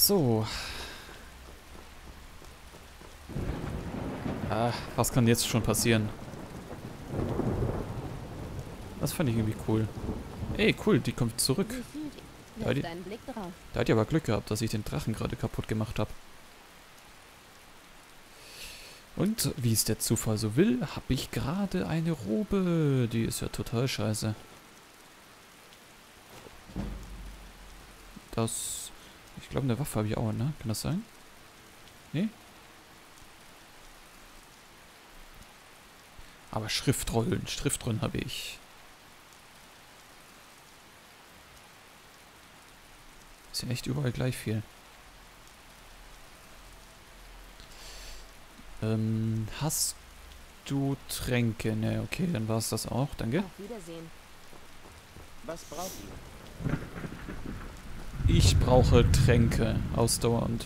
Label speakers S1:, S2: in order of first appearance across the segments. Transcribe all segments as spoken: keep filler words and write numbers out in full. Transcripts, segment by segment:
S1: So. Ah, was kann jetzt schon passieren? Das fand ich irgendwie cool. Ey, cool, die kommt zurück. Da hat die, da hat die aber Glück gehabt, dass ich den Drachen gerade kaputt gemacht habe. Und wie es der Zufall so will, habe ich gerade eine Robe. Die ist ja total scheiße. Das... Ich glaube, eine Waffe habe ich auch, ne? Kann das sein? Nee? Aber Schriftrollen, Schriftrollen habe ich. Ist ja echt überall gleich viel. Ähm, hast du Tränke? Ne, okay, dann war es das auch. Danke.
S2: Auf Wiedersehen. Was braucht ihr?
S1: Ich brauche Tränke, ausdauernd.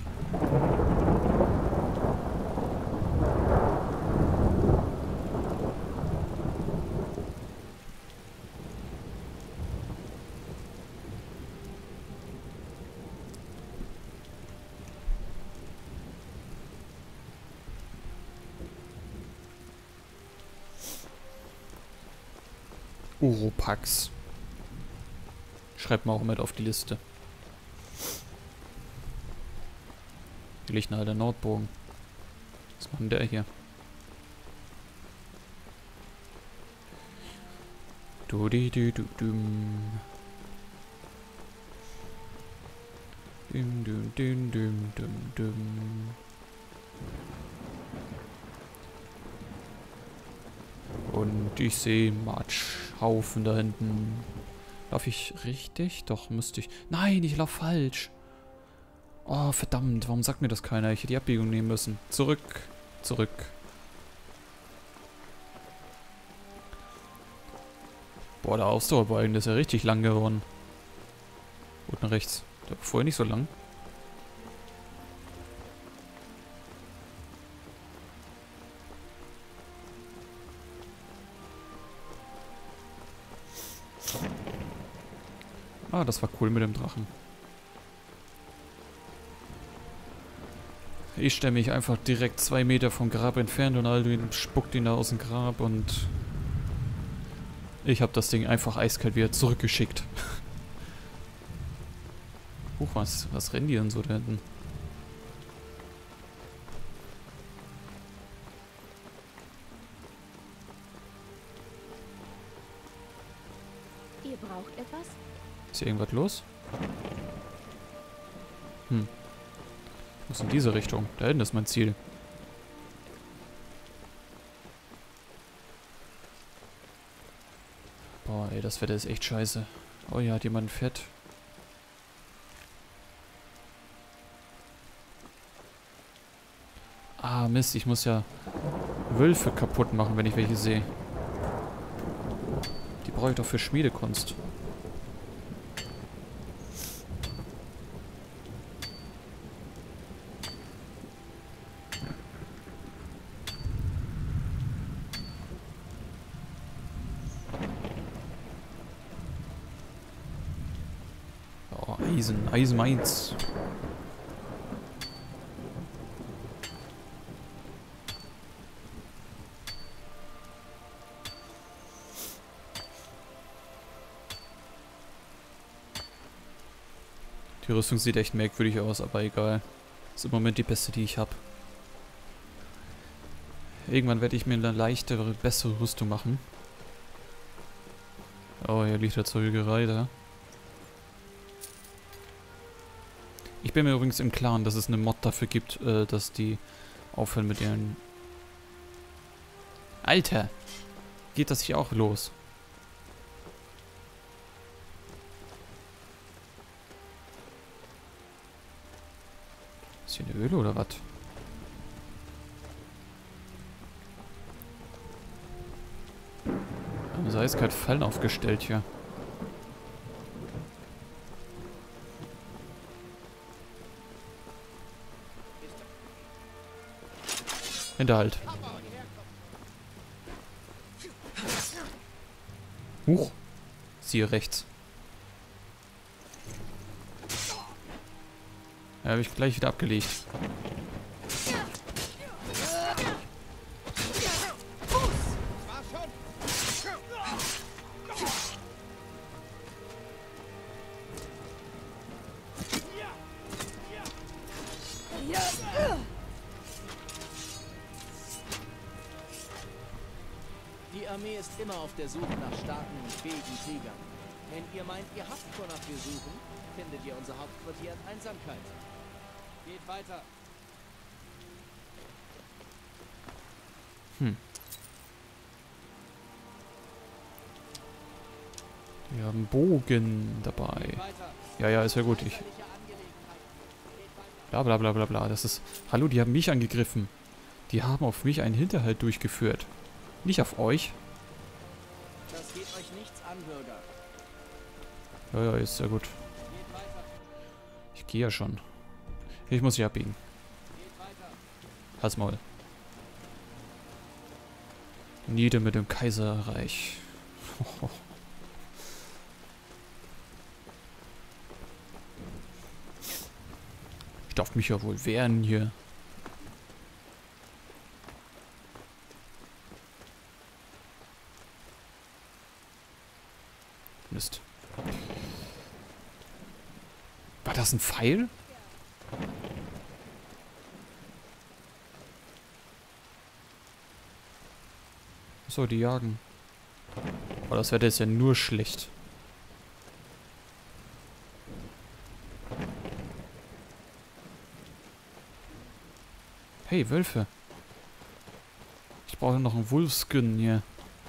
S1: Uropax. Schreibt mal auch mit auf die Liste. Hier liegt ein alter Nordbogen. Was macht denn der hier? Du di du du dum. Dum dum dum dum dum dum. Und ich sehe Matschhaufen da hinten. Lauf ich richtig? Doch, müsste ich. Nein, ich lauf falsch. Oh, verdammt. Warum sagt mir das keiner? Ich hätte die Abbiegung nehmen müssen. Zurück. Zurück. Boah, der Ausdauerbalken, der ist ja richtig lang geworden. Unten rechts. Der war vorher nicht so lang. Ah, das war cool mit dem Drachen. Ich stelle mich einfach direkt zwei Meter vom Grab entfernt und Alduin spuckt ihn da aus dem Grab und ich habe das Ding einfach eiskalt wieder zurückgeschickt. Huch, was, was rennen die denn so da hinten?
S2: Ihr braucht etwas?
S1: Ist hier irgendwas los? Hm. Ich muss in diese Richtung. Da hinten ist mein Ziel. Boah, ey, das Wetter ist echt scheiße. Oh ja, hat jemand Fett. Ah, Mist, ich muss ja Wölfe kaputt machen, wenn ich welche sehe. Die brauche ich doch für Schmiedekunst. Oh, Eisen, Eisen meins. Die Rüstung sieht echt merkwürdig aus, aber egal. Ist im Moment die beste, die ich habe. Irgendwann werde ich mir eine leichtere, bessere Rüstung machen. Oh, hier liegt der Zeugerei da. Ich bin mir übrigens im Klaren, dass es eine Mod dafür gibt, äh, dass die aufhören mit ihren... Alter! Geht das hier auch los? Ist hier eine Höhle oder was? Haben sie eiskalt Fallen aufgestellt hier. Hinterhalt. Huch. Siehe rechts. Ja, habe ich gleich wieder abgelegt.
S3: Die Armee ist immer auf der Suche nach starken und fähigen Kriegern. Wenn ihr meint, ihr habt wonach wir suchen, findet ihr unser Hauptquartier in Einsamkeit. Geht weiter.
S1: Hm. Wir haben Bogen dabei. Ja, ja, ist ja gut. Ich. Bla bla bla bla bla. Das ist. Hallo, die haben mich angegriffen. Die haben auf mich einen Hinterhalt durchgeführt. Nicht auf euch.
S3: Das geht euch nichts an, Bürger.
S1: Ja, ja, ist ja gut. Ich gehe ja schon. Ich muss hier abbiegen. Halt's Maul. Nieder mit dem Kaiserreich. Ich darf mich ja wohl wehren hier. Mist. War das ein Pfeil? So, die jagen. Aber das Wetter ist ja nur schlecht. Hey, Wölfe. Ich brauche noch einen Wolfskin hier.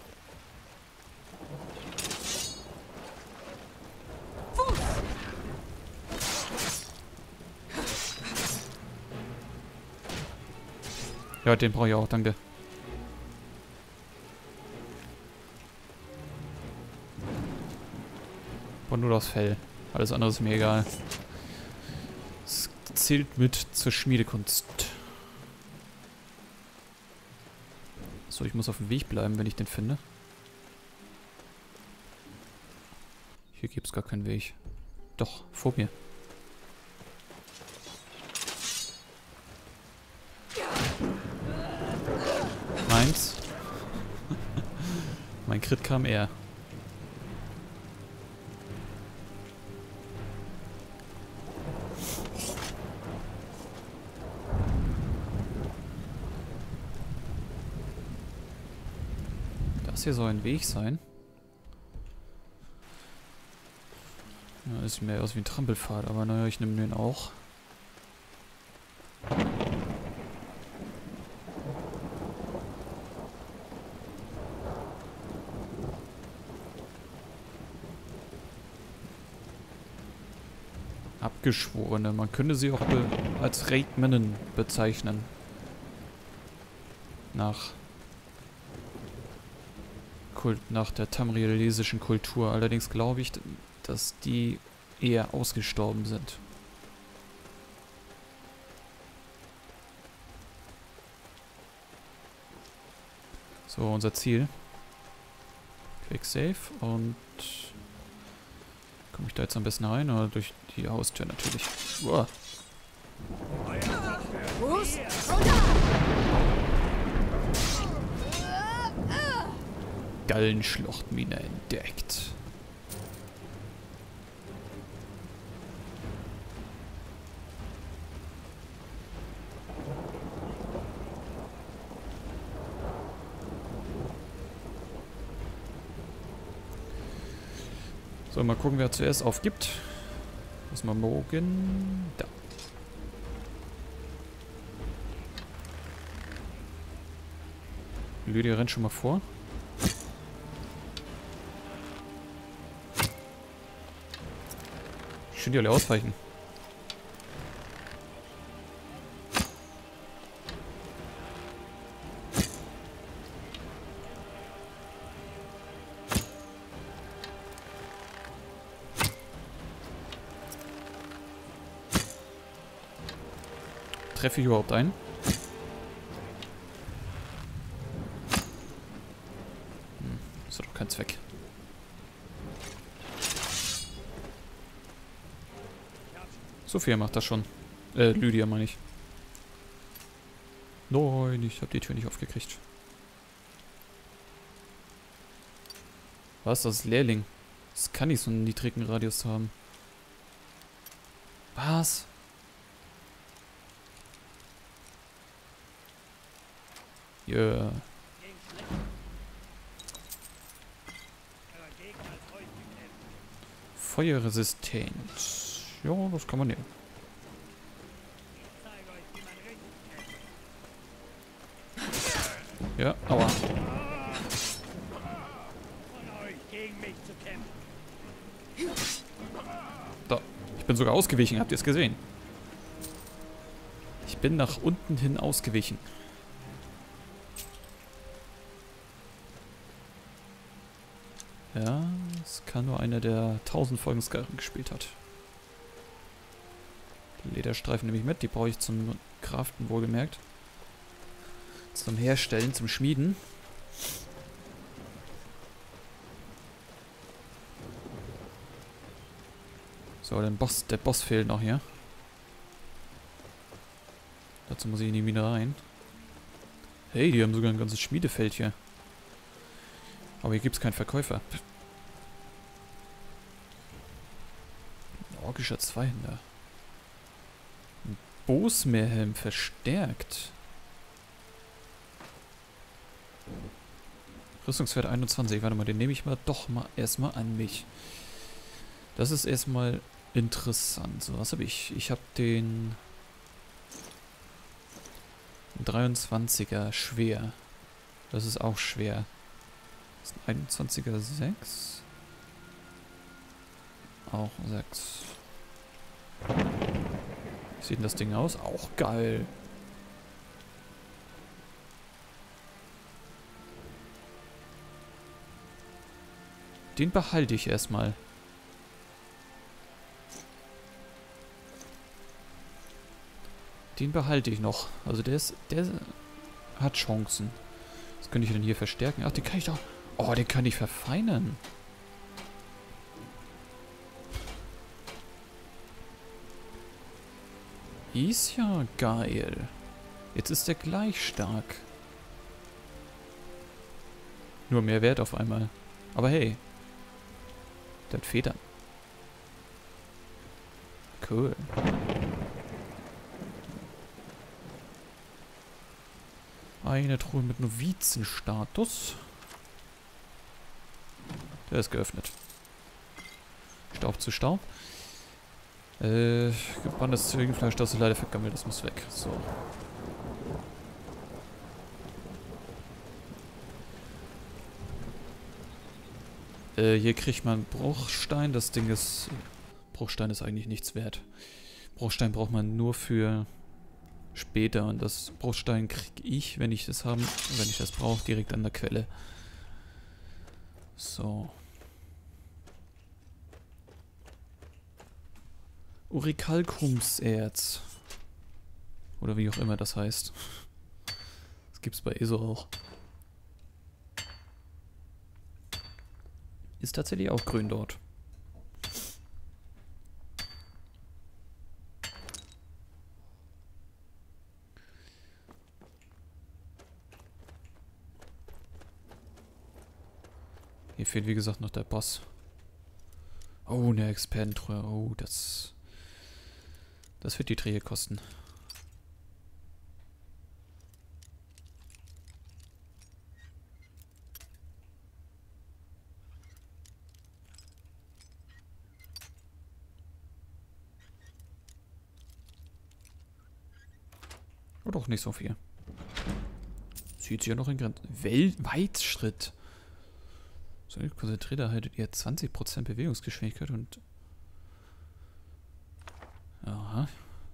S1: Ja, den brauche ich auch, danke. Aber nur das Fell. Alles andere ist mir egal. Es zählt mit zur Schmiedekunst. So, ich muss auf dem Weg bleiben, wenn ich den finde. Hier gibt es gar keinen Weg. Doch, vor mir. Meins. Mein Crit kam eher. Das hier soll ein Weg sein. Ja, das sieht mehr aus wie ein Trampelpfad, aber naja, ich nehme den auch. Abgeschworene. Man könnte sie auch be als Raidmänner bezeichnen. Nach Kult, nach der tamrielesischen Kultur. Allerdings glaube ich, dass die eher ausgestorben sind. So, unser Ziel. Quick Save und komme ich da jetzt am besten rein oder durch die Haustür natürlich? Uah. Gallenschluchtmine entdeckt. So, mal gucken, wer zuerst aufgibt. Muss man morgen. Da. Lydia rennt schon mal vor. Schön, die alle ausweichen. Treffe ich überhaupt ein? Hm, ist doch kein Zweck. Sophia macht das schon. Äh, Lydia meine ich. Nein, ich habe die Tür nicht aufgekriegt. Was? Das ist Lehrling. Das kann nicht so einen niedrigen Radius haben. Was? Ja. Feuerresistent. Ja, das kann man nehmen. Ja, aua. Da. Ich bin sogar ausgewichen, habt ihr es gesehen? Ich bin nach unten hin ausgewichen. Ja, es kann nur einer, der tausend Folgen Skyrim gespielt hat. Die Lederstreifen nehme ich mit, die brauche ich zum Craften, wohlgemerkt. Zum Herstellen, zum Schmieden. So, der Boss, der Boss fehlt noch hier. Dazu muss ich in die Mine rein. Hey, die haben sogar ein ganzes Schmiedefeld hier. Aber hier gibt es keinen Verkäufer. Ein orgischer Zweihänder. Ein Bosmeerhelm verstärkt. Rüstungswert einundzwanzig. Warte mal, den nehme ich mal doch mal erstmal an mich. Das ist erstmal interessant. So, was habe ich? Ich habe den dreiundzwanziger schwer. Das ist auch schwer. Das ist ein einundzwanziger sechs. Auch sechs. Wie sieht denn das Ding aus? Auch geil. Den behalte ich erstmal. Den behalte ich noch. Also der ist, der hat Chancen. Was könnte ich denn hier verstärken? Ach, den kann ich doch... Oh, den kann ich verfeinern. Ist ja geil. Jetzt ist der gleich stark. Nur mehr Wert auf einmal. Aber hey. Der hat Federn. Cool. Eine Truhe mit Novizenstatus. Der ist geöffnet. Staub zu Staub. Äh, gebranntes Ziegenfleisch, das ist leider vergammelt, das muss weg. So. Äh, hier kriegt man Bruchstein. Das Ding ist... Bruchstein ist eigentlich nichts wert. Bruchstein braucht man nur für später. Und das Bruchstein kriege ich, wenn ich das haben, wenn ich das brauche, direkt an der Quelle. So. Orichalcumserz. Oder wie auch immer das heißt. Das gibt's bei E S O auch. Ist tatsächlich auch grün dort. Hier fehlt wie gesagt noch der Boss. Oh, eine Expertentruhe. Oh, das... Das wird die Drehe kosten. Oh, doch nicht so viel. Sieht sich ja noch in Grenzen. Weitschritt. So, konzentriert erhaltet ihr zwanzig Prozent Bewegungsgeschwindigkeit und... Aha.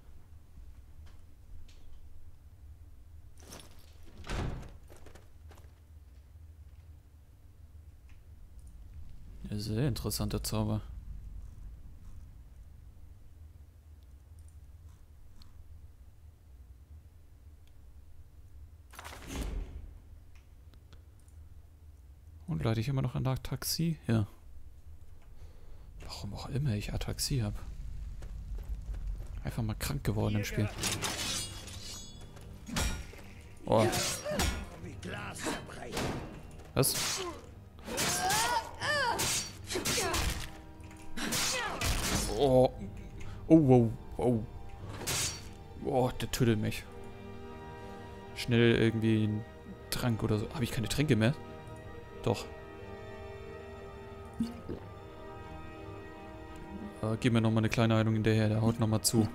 S1: Ja, sehr interessanter Zauber. Und leite ich immer noch an Ataxie? Ja. Warum auch immer ich Ataxie habe. Einfach mal krank geworden im Spiel. Oh. Was? Oh. Oh, wow. Oh. Oh, der tötet mich. Schnell irgendwie einen Trank oder so. Habe ich keine Tränke mehr? Doch. Äh, gib mir nochmal eine kleine Heilung hinterher. Der haut nochmal zu.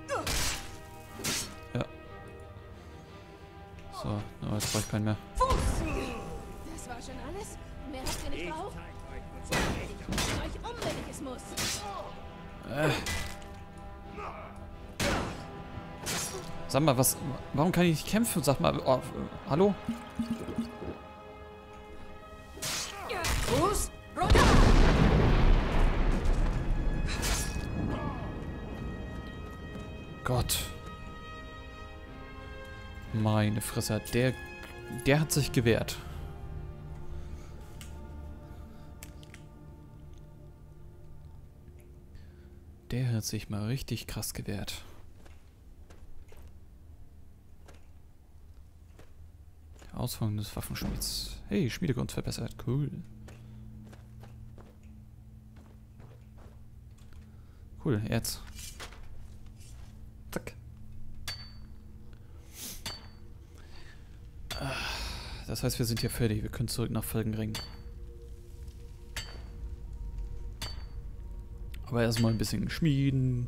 S1: Ja. So, no, jetzt brauche ich keinen mehr.
S2: Das war schon alles? Mehr habt ihr nicht drauf? Ich bring euch um, wenn ich es muss.
S1: Äh. Sag mal, was... Warum kann ich nicht kämpfen? Sag mal... Oh, hallo?
S2: Fuß runter!
S1: Gott. Meine Fresse. Der... Der hat sich gewehrt. Der hat sich mal richtig krass gewehrt. Ausführung des Waffenschmieds. Hey, Schmiedekunst verbessert. Cool. Cool, jetzt. Zack. Das heißt, wir sind hier fertig. Wir können zurück nach Felgenring. Aber erstmal ein bisschen schmieden.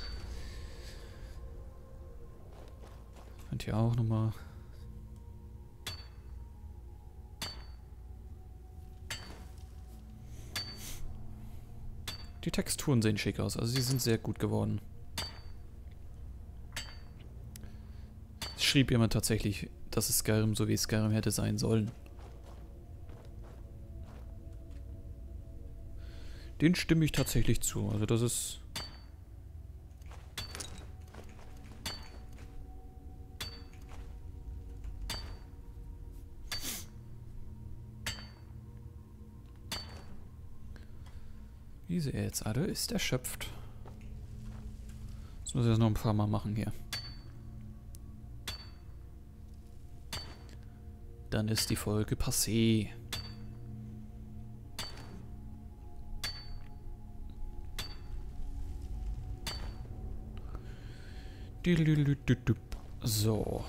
S1: Und hier auch nochmal. Die Texturen sehen schick aus, also sie sind sehr gut geworden. Es schrieb jemand tatsächlich, dass es Skyrim so wie Skyrim hätte sein sollen. Den stimme ich tatsächlich zu, also das ist... Diese Erzader ist erschöpft. Das muss ich jetzt noch ein paar Mal machen hier. Dann ist die Folge passé. So.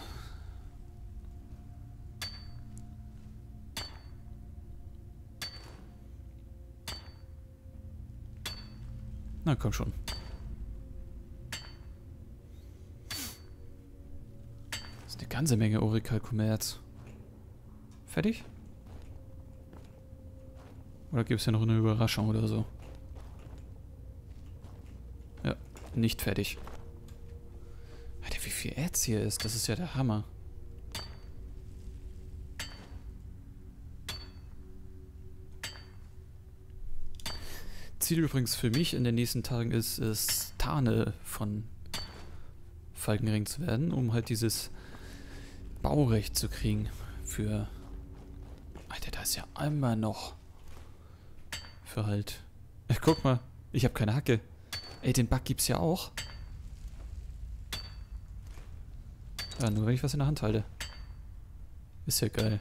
S1: Na komm schon. Das ist eine ganze Menge Orikal-Kommerz. Fertig? Oder gibt es ja noch eine Überraschung oder so? Ja, nicht fertig. Alter, wie viel Erz hier ist, das ist ja der Hammer. Ziel übrigens für mich in den nächsten Tagen ist es, Tane von Falkenring zu werden, um halt dieses Baurecht zu kriegen für... Alter, da ist ja einmal noch für halt... Ach, guck mal, ich habe keine Hacke. Ey, den Bug gibt's ja auch. Ja, nur wenn ich was in der Hand halte. Ist ja geil.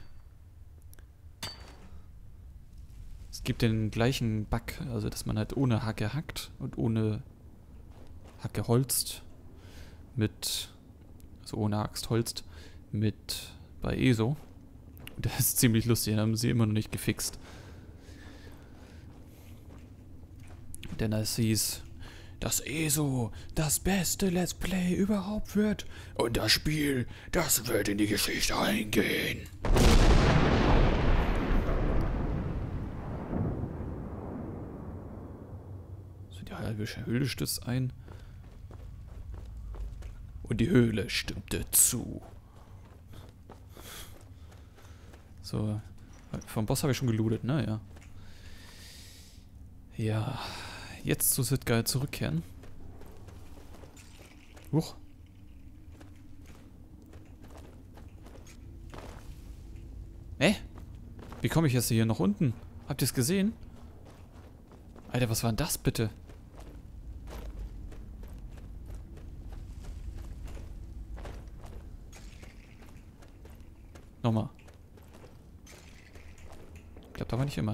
S1: Es gibt den gleichen Bug, also dass man halt ohne Hacke hackt und ohne Hacke holzt. Mit, also ohne Axt holzt, mit bei E S O. Und das ist ziemlich lustig, den haben sie immer noch nicht gefixt. Denn es hieß, dass E S O das beste Let's Play überhaupt wird. Und das Spiel, das wird in die Geschichte eingehen. So, die halbe Höhle stürzt ein. Und die Höhle stimmte zu. So, vom Boss habe ich schon gelootet, ne? Ja. Ja, jetzt zu Sitgeil zurückkehren. Huch. Hä? Wie komme ich jetzt hier noch unten? Habt ihr es gesehen? Alter, was war denn das bitte? nochmal. Klappt aber nicht immer.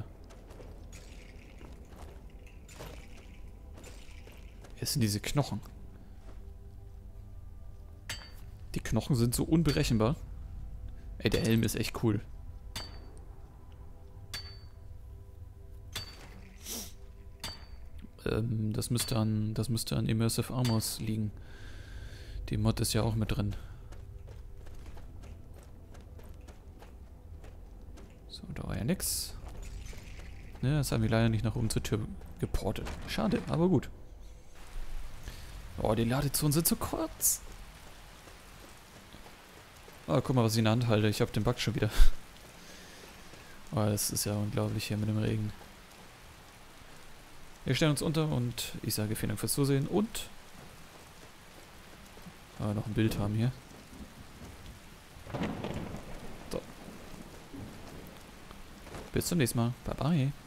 S1: Es sind diese Knochen. Die Knochen sind so unberechenbar. Ey, der Helm ist echt cool. Ähm, das müsste an, das müsste an Immersive Armors liegen. Die Mod ist ja auch mit drin. So, da war ja nix. Ne, das haben wir leider nicht nach oben zur Tür geportet. Schade, aber gut. Oh, die Ladezonen sind so kurz. Oh, guck mal, was ich in der Hand halte. Ich habe den Bug schon wieder. Oh, das ist ja unglaublich hier mit dem Regen. Wir stellen uns unter und ich sage vielen Dank fürs Zusehen und ah, noch ein Bild haben hier. So. Bis zum nächsten Mal. Bye bye.